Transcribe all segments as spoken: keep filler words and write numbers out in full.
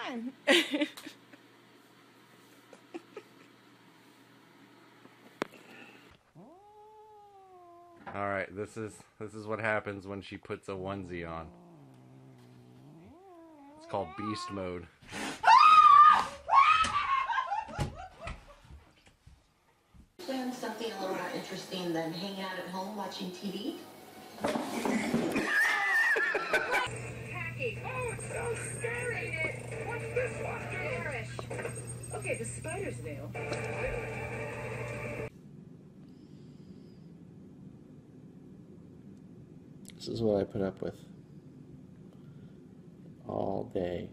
on. All right, this is this is what happens when she puts a onesie on. It's called beast mode. Plan something a little more interesting than hanging out at home watching T V. Tacky. Oh, it's so scary. What's this one? Garish. Okay, the spider's new. This is what I put up with all day.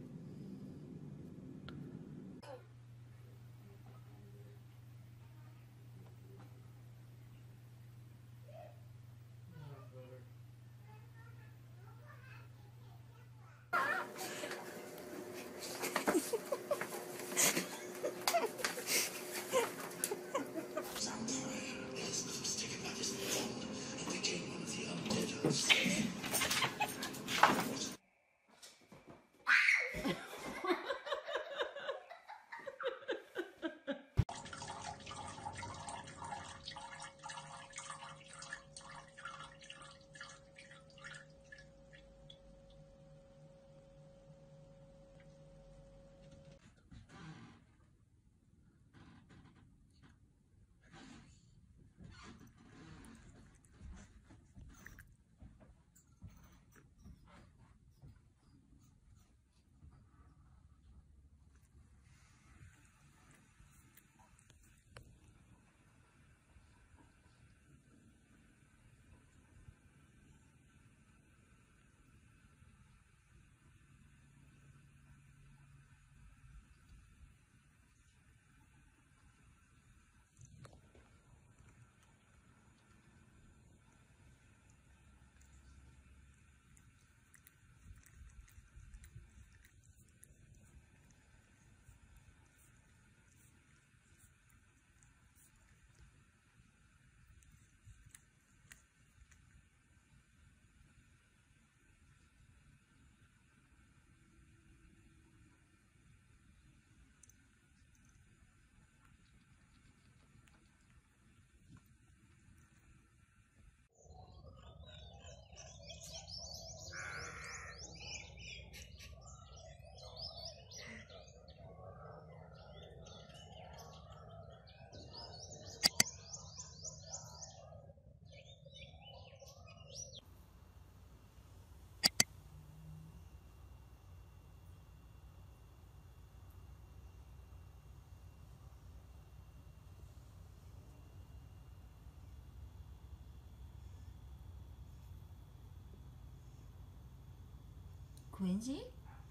Quincy?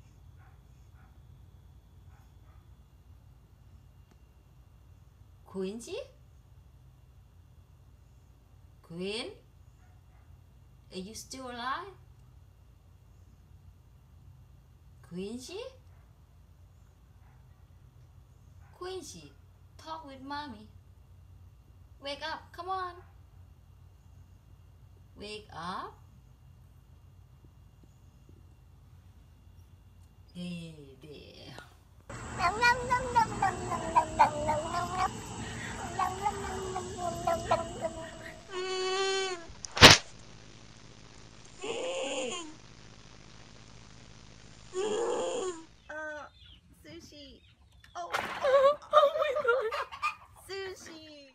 Quincy? Quinn? Are you still alive? Quincy? Quincy, talk with mommy. Wake up, come on. Wake up. Hey there. Uh, sushi. Oh, oh, oh my god. Sushi.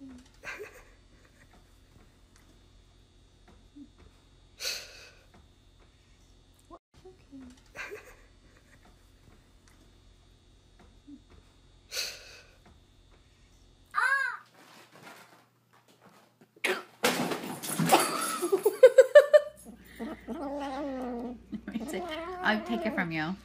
I'll take it from you.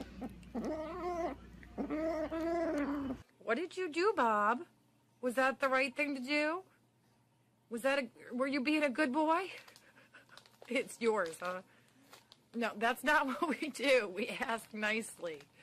What did you do, Bob? Was that the right thing to do? Was that a, were you being a good boy? It's yours, huh? No, that's not what we do. We ask nicely.